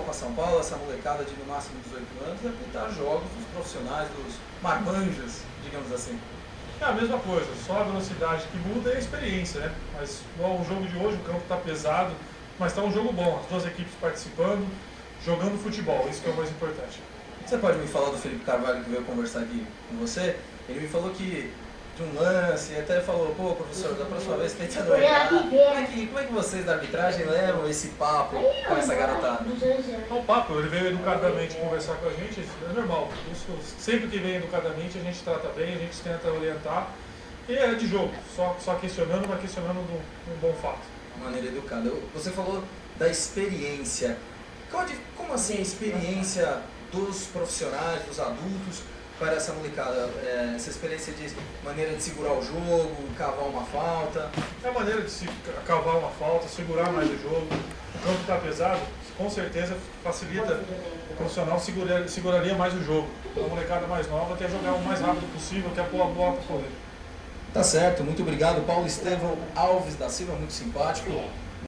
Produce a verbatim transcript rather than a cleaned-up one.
para São Paulo, essa molecada de no máximo dezoito anos, é pintar jogos dos profissionais, dos marmanjas, digamos assim. É a mesma coisa, só a velocidade que muda é a experiência, né? Mas o jogo de hoje, o campo está pesado, mas está um jogo bom, as duas equipes participando, jogando futebol, isso que é o mais importante. Você pode me falar do Felipe Carvalho que veio conversar aqui com você? Ele me falou que de um lance, até falou, pô, professor, da próxima vez tenta não errar. Como é, que, como é que vocês da arbitragem levam esse papo com essa garotada? É um papo, ele veio educadamente conversar com a gente, é normal. Isso, sempre que vem educadamente a gente trata bem, a gente tenta orientar. E é de jogo, só, só questionando, mas questionando de um bom fato. De maneira educada. Você falou da experiência. Como assim a experiência dos profissionais, dos adultos, para essa molecada? É, essa experiência de maneira de segurar o jogo, cavar uma falta? É a maneira de se cavar uma falta, segurar mais o jogo. O campo está pesado, com certeza facilita. O profissional seguraria, seguraria mais o jogo. A molecada mais nova quer jogar o mais rápido possível, quer pôr a bola para correr. Tá certo, muito obrigado. Paulo Estevão Alves da Silva, muito simpático.